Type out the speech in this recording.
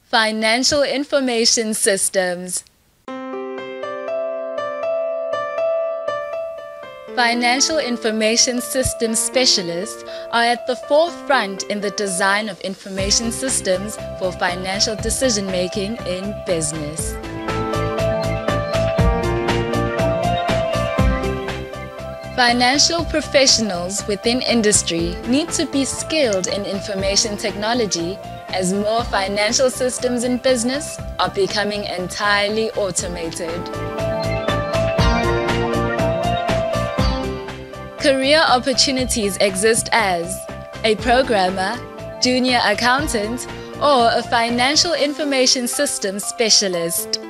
Financial Information Systems. Financial information systems specialists are at the forefront in the design of information systems for financial decision-making in business. Financial professionals within industry need to be skilled in information technology as more financial systems in business are becoming entirely automated. Career opportunities exist as a programmer, junior accountant, or a financial information systems specialist.